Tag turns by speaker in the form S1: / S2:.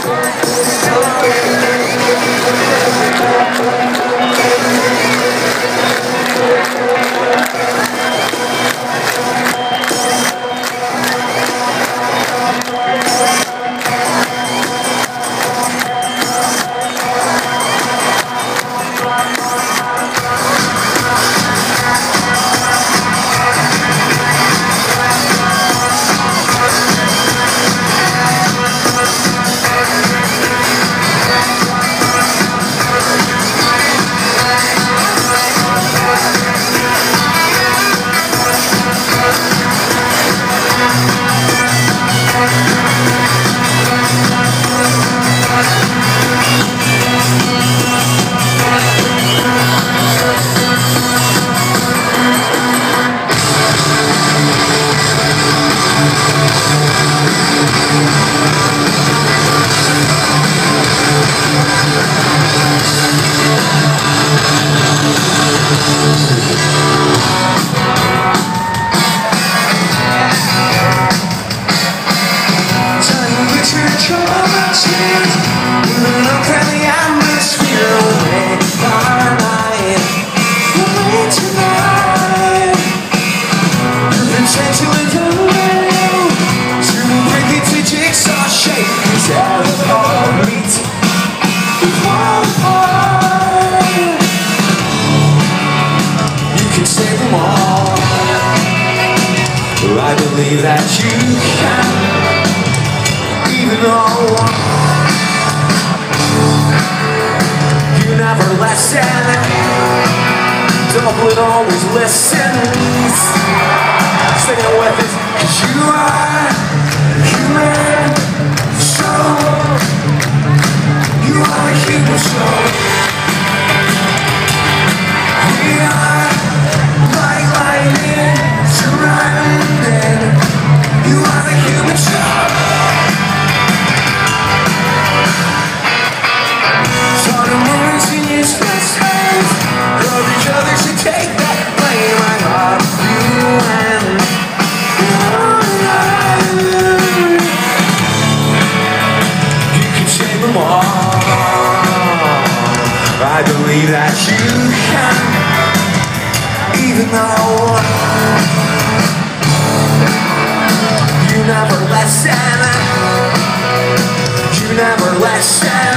S1: I believe that you can, even though you never listen. Dublin always listens. Sing it with us, 'cause you are human, so you are a human soul. We are like lightning surrounded. You are the human soul. Saw the moons in your space hands. Love each other, should take that blame. I love you and you can save them all. I believe that you can, even though you never listen. You never listen.